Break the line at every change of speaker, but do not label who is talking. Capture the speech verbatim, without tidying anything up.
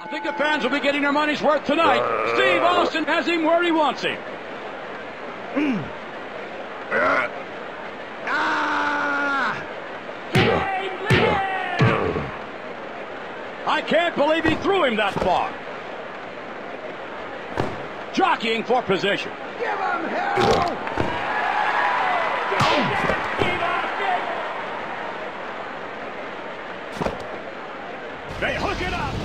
I think the fans will be getting their money's worth tonight. Steve Austin has him where he wants him. I can't believe he threw him that far. Jockeying for position.
Give him hell!
They hook it up.